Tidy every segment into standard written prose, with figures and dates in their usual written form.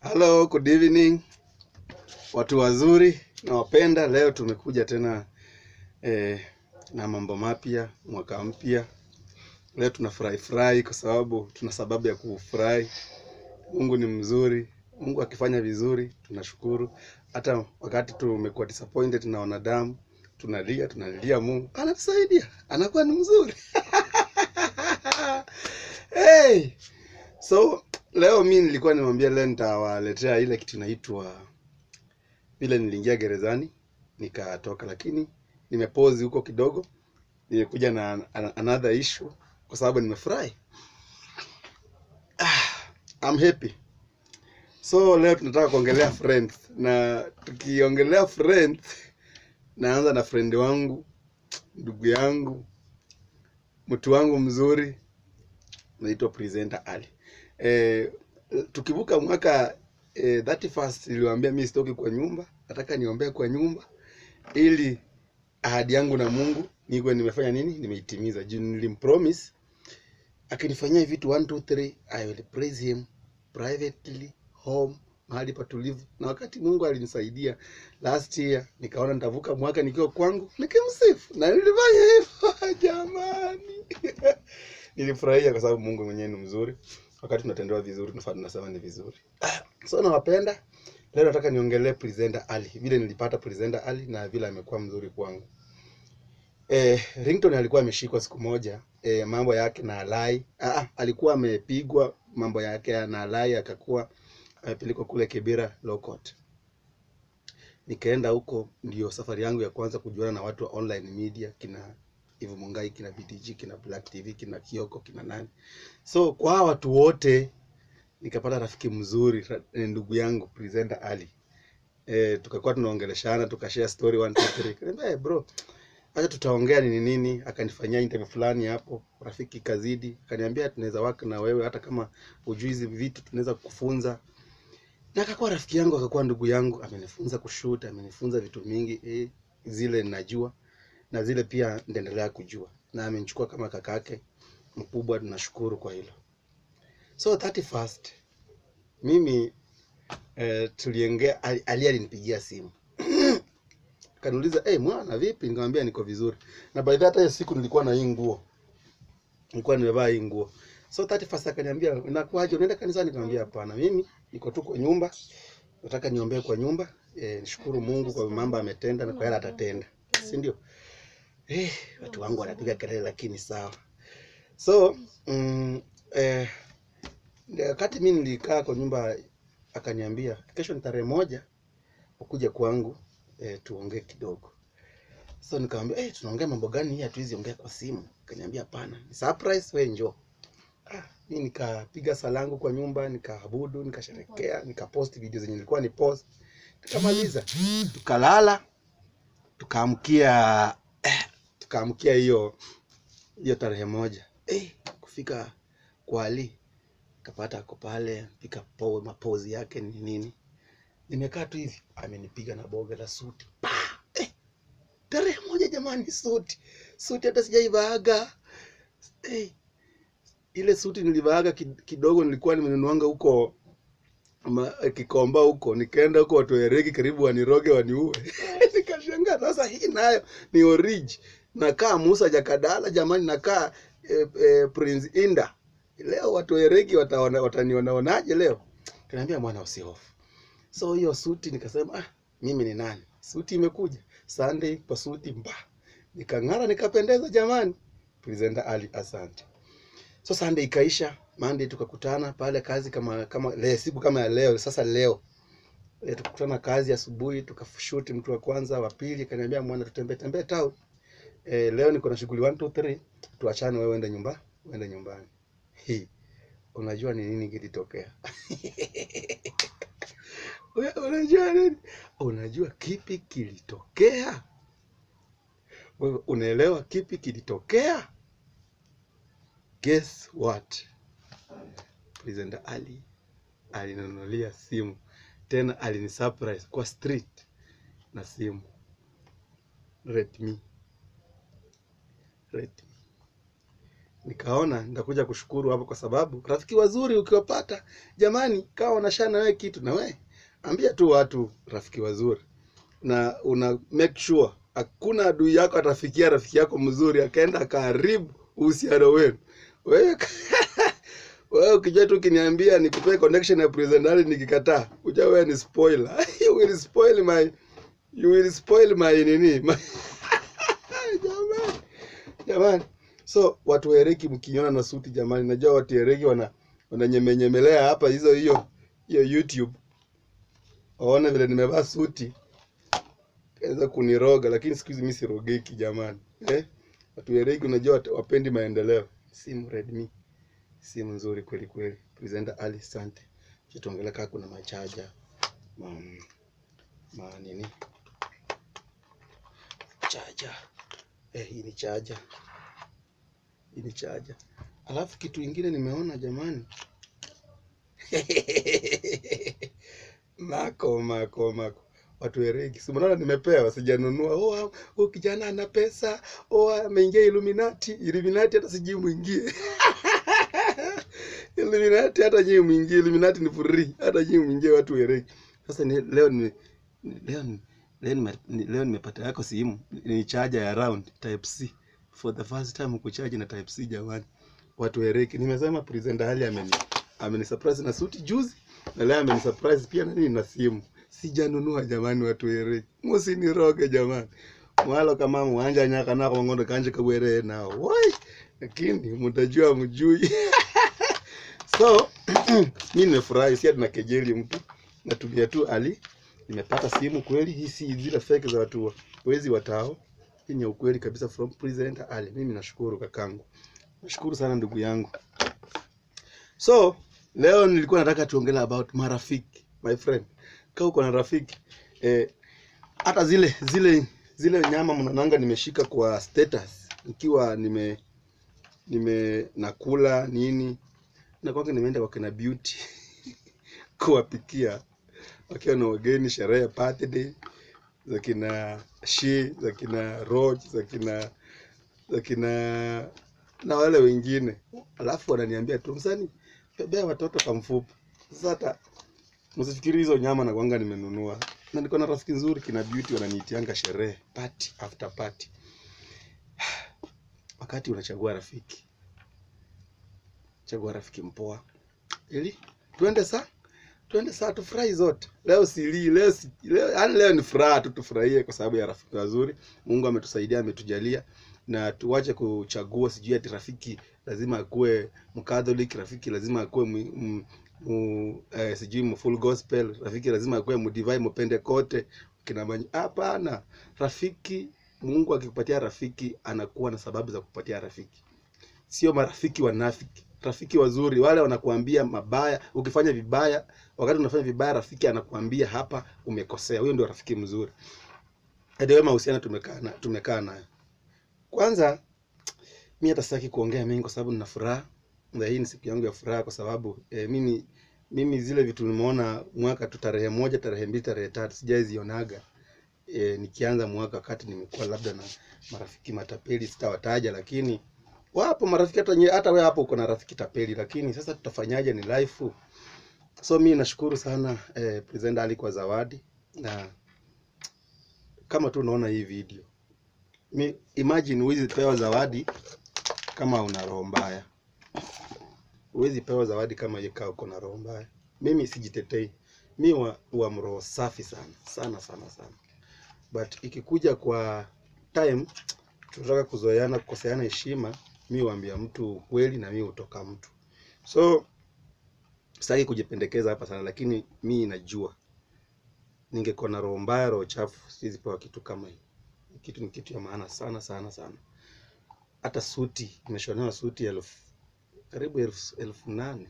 Hello, good evening. Watu wazuri nawapenda. Leo tumekuja tena na mambo mapya, mwaka mpya. Leo tunafurahi kwa sababu tuna sababu ya kufurahi. Mungu ni mzuri. Mungu akifanya vizuri tunashukuru. Hata wakati tumekuwa disappointed na wanadamu, tunalilia Mungu. Anatusaidia. Anakuwa ni mzuri. Hey! So leo mimi nilikuwa nimwambia leo nitawaletea ile kitu inaitwa vile niliingia gerezani nikatoka, lakini nimepause huko kidogo, nimekuja na another issue kwa sababu nimefurahi. I'm happy. So leo tunataka kuongelea friends, na tukiongelea friends naanza na friend wangu, ndugu yangu, mtu wangu mzuri, naitwa Presenter Ali. Tukivuka mwaka 31st niliwaambia mimi sitoki kwa nyumba, nataka niombee kwa nyumba ili ahadi yangu na Mungu niko nimefanya nini, nimeitimiza. Juu nilimpromise akinifanyia vitu 1 2 3 I will praise him privately, home, mahali patulivu. Na wakati Mungu alinisaidia last year, nikaona nitavuka mwaka nikiwa kwangu nikimsifu, na nilifanya hivyo. Jamani. Nilifurahia kwa sababu Mungu mwenyewe ni mzuri. Wakati tunatendewa vizuri tunasema ni vizuri. So nawapenda. Leo nataka niongelee Presenter Ali, vile nilipata Presenter Ali na vile amekuwa mzuri kwangu. Ringtone alikuwa ameshikwa siku moja, mambo yake na alai. Alikuwa amepigwa mambo yake na alai, akakuwa amepelekwa kule Kibera Low Court. Nikaenda huko, ndio safari yangu ya kwanza kujuana na watu wa online media, kina Ivo Mungai, kina BTG, kina Black TV, kina Kioko, kina nani. So kwa watu wote nikapata rafiki mzuri, ndugu yangu Presenter Ali. Tukakuwa tunaongeleshana, tukashare story 1 2 3. Kaniambia bro, acha tutaongea nini. Akanifanyia interview fulani hapo, rafiki kazidi, akaniambia tunaweza work na wewe, hata kama hujui hizi vitu tunaweza kukufunza. Na akakuwa rafiki yangu, akakuwa ndugu yangu, amenifunza kushoot, amenifunza vitu mingi, zile najua na zile pia ndaendelea kujua, na amenichukua kama kakake mkubwa. Tunashukuru kwa hilo. So 31st mimi tuliongea, alinipigia simu. Kaniuliza, mwana vipi? Nikamwambia niko vizuri. Na by that time siku nilikuwa na hii nguo. Nilikuwa nimevaa hii nguo. So 31st akaniambia, "Unakuaje? Unaenda kanisani?" Nikamwambia, "Hapana, mimi niko tu kwa nyumba. Nataka niombee kwa nyumba. Nishukuru Mungu kwa mambo ametenda na kwa yale atatenda." Si ndio? Watu wangu wanapiga kelele lakini sawa. So wakati mimi nilikaa kwa nyumba, akaniambia, "Kesho ni tarehe 1, ukuje kwangu tuongee kidogo." So nikamwambia, tunaongea mambo gani hii? Hatuwezi ongea kwa simu. Akaniambia, "Hapana, ni surprise, wewe njoo." Mimi nikapiga salangu kwa nyumba, nikaabudu, nikasherekea, nikapost video zenye nilikuwa ni post. Tukamaliza, tukalala, tukaamkia hiyo tarehe 1. Kufika kwa Ali, kapata ako pale, pika mapozi yake ni nini. Nimekaa tu hivi, amenipiga na boga la suti. Tarehe 1 jamani, suti hata sijaivaaga. Ile suti nilivaaga kidogo, nilikuwa nimenunuanga huko Kikomba huko. Nikaenda huko watu weregi karibu waniroge waniue. Nikashangaa sasa hii nayo ni origi. Nakaa Musa Jakadala jamani, nakaa Prince Inda. Leo watu weregi watanionaje leo? Kaniambia, "Mwana usihofu." So hiyo suti nikasema, mimi ni nani? Suti imekuja. Sunday kwa suti nikang'ara, nikapendeza jamani. Presenter Ali, asante. So Sunday ikaisha, Monday tukakutana pale kazi kama siku kama ya leo. Sasa leo tukakutana kazi asubuhi, tukashoot mtu wa kwanza, wa pili. Kaniambia, "Mwana tutembee town. Leo niko na shughuli 1 2 3, tuachane, wewe uende nyumbani." Unajua ni nini kilitokea? Unajua nini? Unajua kipi kilitokea? Wewe unaelewa kipi kilitokea? Guess what? Presenter Ali alininunulia simu. Tena alinisurprise kwa street na simu. Redmi. nikaona nitakuja kushukuru hapo, kwa sababu rafiki wazuri ukiwapata jamani, kama wanashana wewe kitu, na wewe ambia tu watu rafiki wazuri, na una make sure hakuna adui yako atafikia rafiki yako mzuri akaenda akaharibu uhusiano wenu. Wewe wewe ukija tu kiniambia nikupe connection ya presentali nikikataa, uja wewe ni spoiler. You will spoil my nini. Jamani. So watu Ereki mkiona na suti jamani, najua watu Ereki wananyemelea hapa hiyo YouTube. Waone vile nimevaa suti. Kaanza kuniroga, lakini siku hizi mimi sirogeki jamani. Watu Ereki unajua wapendi maendeleo. Simu Redmi. Simu nzuri kweli kweli. Presenter Ali Sante. Tuongelea kama kuna machaja. Nini? Chaja. Hii ni chaja. Hii ni chaja. Alafu kitu kingine nimeona jamani. Mako. Watu Ereki. Si mnaona nimepewa sijanunua. Kijana ana pesa. Ameingia Illuminati hata sijui muingie. Illuminati hata nyinyi muingie. Illuminati ni free. Hata nyinyi muingie watu Ereki. Sasa leo nimepata yako simu ni charger ya round type C. For the first time kucharge na type C jamani. Watu Ereki. Nimesema presenter hali ameni surprise na suti juzi, na leo ameni surprise pia na simu. Sijanunua jamani watu Ereki. Msiniroge jamani. Mwalo kama mwanja nyaka na kwa ngondo kanje kabwere nao. Woi. Lakini mtajua mjui. So mimi nimefurahi, si na kejeli mtu. Natumia tu Ali. Nimepata simu kweli, hii si zile fake za watu wezi watao. Hii ni ukweli kabisa from presenter Ali. Mimi nashukuru kakangu. Nashukuru sana ndugu yangu. So leo nilikuwa nataka tuongelea about marafiki, my friend. Kama uko na rafiki, hata zile nyama mnananga nimeshika kwa status nikiwa nakula nini, na kwake nimeenda kwa kina Beauty kuwapikia wakiwa na wageni, sherehe birthday za kina za kina Roach, za kina na wale wengine. Alafu wananiambia tu msanii bebea watoto kwa mfupi. Sasa hata msifikiri hizo nyama na kwanga nimenunua. Na niko na rafiki nzuri kina Beauty, wananiitianga sherehe, party after party. Wakati unachagua rafiki, chagua rafiki mpoa. Ili twende saa tufurahi zote. Leo ni furaha tu, tufurahie kwa sababu ya rafiki wazuri. Mungu ametusaidia, ametujalia, na tuache kuchagua sijui ati rafiki lazima akue Mcatholic, rafiki lazima akue sijui full gospel, rafiki lazima akue mdivai mpende kote kina hapana. Rafiki, Mungu akikupatia rafiki anakuwa na sababu za kupatia rafiki. Sio marafiki wanafiki. Rafiki wazuri wale wanakuambia mabaya, ukifanya vibaya, wakati unafanya vibaya rafiki anakuambia hapa umekosea. Huyo ndio rafiki mzuri. Ndio mahusiano tumekaa nayo. Kwanza mimi hata sitaki kuongea mengi kwa sababu nina furaha. Na hii ni siku yangu ya furaha kwa sababu mimi zile vitu nimeona mwaka tu tarehe 1, tarehe 2, tarehe 3 sijaizionaga. Nikianza mwaka wakati nimekuwa labda na marafiki matapeli, sitawataja, lakini wapo marafiki hata wewe hapo uko na rafiki tapeli, lakini sasa tutafanyaje, ni life. So mimi nashukuru sana presenter Ali kwa zawadi, na kama tu unaona hii video, imagine huwezi pewa zawadi kama una roho mbaya. Huwezi pewa zawadi kama yeka uko na roho mbaya. Mimi sijitetei. Mimi wa mroho safi sana. But ikikuja kwa time tunataka kuzoeana, kukoseana heshima, mimi huambia mtu kweli na mimi hutoka mtu. So sitaki kujipendekeza hapa sana, lakini mimi najua ningekuwa na roho mbaya, roho chafu, siwezi pewa kitu kama hii. Kitu ni kitu ya maana sana. Hata suti, nimeshonewa suti karibu 8,000.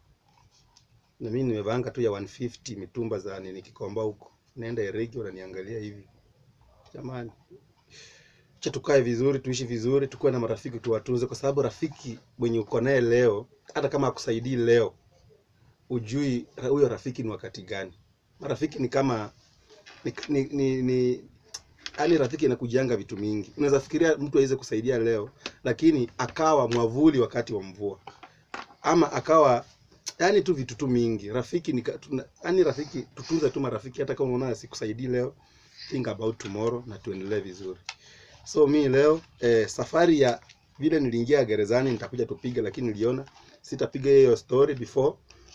Na mimi nimevanga tu ya 150 mitumba za nini Kikomba huko. Naenda Ereki wananiangalia hivi. Jamani, acha tukae vizuri, tuishi vizuri, tukue na marafiki tuwatunze, kwa sababu rafiki mwenye uko naye leo hata kama akusaidii leo, ujui huyo rafiki ni wakati gani. Marafiki ni kama yani rafiki inakujianga vitu mingi. Unaweza fikiria mtu aweze kusaidia leo, lakini akawa mwavuli wakati wa mvua, ama akawa yani tu vitu tu mingi. Rafiki ni yani rafiki, tutunze tu marafiki, hata kama unaona sikusaidii leo, think about tomorrow na tuendelee vizuri. So mi leo safari ya vile niliingia gerezani nitakuja tupige, lakini niliona sitapiga hiyo story before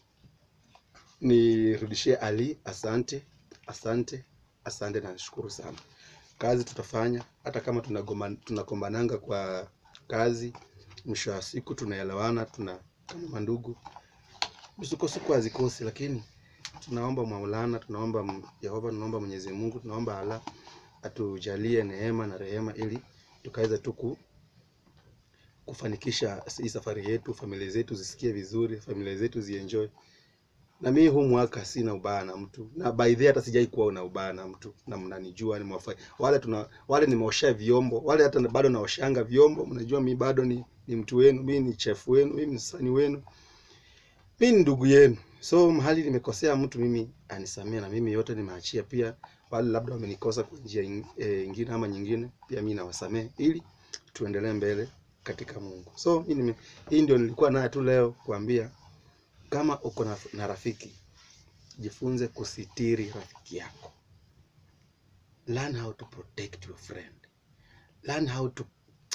nirudishie Ali. Asante na nashukuru sana. Kazi tutafanya hata kama tunakombananga kwa kazi, mwisho wa siku tunaelewana, kama mandugu. Misukosuko hazikosi, lakini tunaomba Maulana, tunaomba Yehova, tunaomba Mwenyezi Mungu, tunaomba Allah atujalie neema na rehema ili tukaweza tu kufanikisha hii safari yetu, familia zetu zisikie vizuri, familia zetu zienjoy. Na mimi huu mwaka sina ubaya na mtu, na by the way hata sijai kuwa na ubaya na mtu, na mnanijua nimewafai wale nimeosha vyombo, wale hata bado naoshanga vyombo, mnajua mimi bado ni mtu wenu, mimi ni chef wenu, mimi ni msanii wenu, mimi ni ndugu yenu. So mahali nimekosea mtu mimi anisamee, na mimi yote nimeachia. Pia wale labda wamenikosa kwa njia nyingine ama nyingine, pia mimi nawasamee ili tuendelee mbele katika Mungu. So hii ndio nilikuwa nayo tu leo kuambia, kama uko na rafiki, jifunze kusitiri rafiki yako. Learn how to protect your friend. Learn how to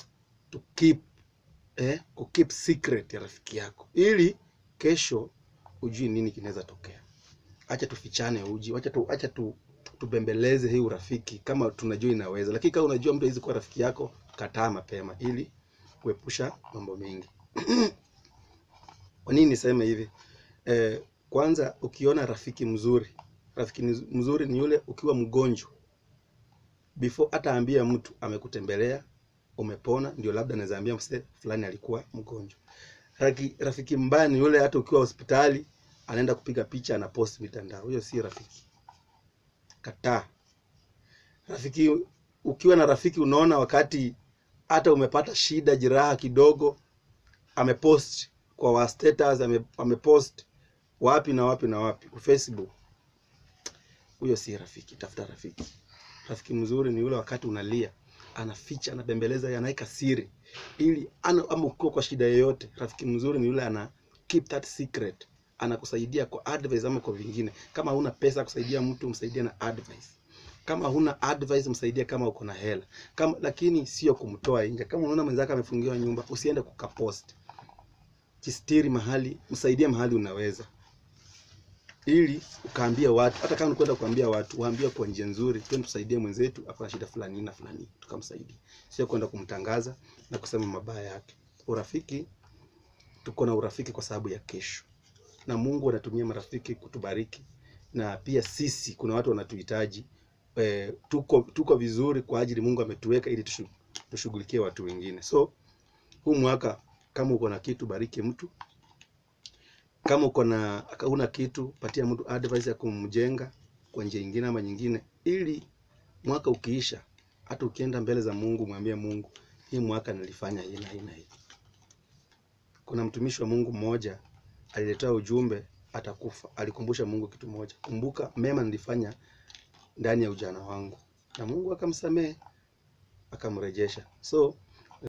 keep secret ya rafiki yako, ili kesho ujui nini kinaweza tokea. Acha tufichane uji, acha tubembeleze hii urafiki kama tunajua inaweza. Lakini kama unajua mtu hizi kwa rafiki yako, kataa mapema ili kuepusha mambo mengi. Kwa nini niseme hivi? Kwanza, ukiona rafiki mzuri ni yule ukiwa mgonjwa, before hata ambia mtu amekutembelea, umepona, ndio labda naweza ambia mse fulani alikuwa mgonjwa. Rafiki mbaya ni yule hata ukiwa hospitali anaenda kupiga picha na post mitandao. Huyo si rafiki. Kataa. Ukiwa na rafiki unaona wakati hata umepata shida, jeraha kidogo, amepost kwa status, amepost wapi na wapi kwa Facebook, huyo si rafiki. Tafuta rafiki. Rafiki mzuri ni yule wakati unalia anaficha, anabembeleza, anaweka siri ili ama uko kwa shida yoyote. Rafiki mzuri ni yule ana keep that secret, anakusaidia kwa advice ama kwa vingine. Kama huna pesa kusaidia mtu, msaidie na advice. Kama huna advice, msaidie kama uko na hela. Lakini sio kumtoa nje. Kama unaona mwenzako amefungiwa nyumba, usiende kukapost. Jistiri mahali, msaidie mahali unaweza, ili ukaambia watu. Hata kama unakwenda kuambia watu, waambie kwa njia nzuri, twende tusaidie mwenzetu hapa shida fulani na fulani, tukamsaidia. Sio kwenda kumtangaza na kusema mabaya yake. Urafiki, tuko na urafiki kwa sababu ya kesho, na Mungu anatumia marafiki kutubariki. Na pia sisi kuna watu wanatuhitaji. Tuko vizuri kwa ajili Mungu ametuweka ili tushughulikie watu wengine. So huu mwaka, kama uko na kitu, bariki mtu. Kama huna kitu, patia mtu advice ya kumjenga kwa njia nyingine ama nyingine, ili mwaka ukiisha, hata ukienda mbele za Mungu, mwambie Mungu, hii mwaka nilifanya hii na hii na hii. Kuna mtumishi wa Mungu mmoja aliletea ujumbe atakufa, alikumbusha Mungu kitu moja: kumbuka mema nilifanya ndani ya ujana wangu, na Mungu akamsamehe, akamrejesha. So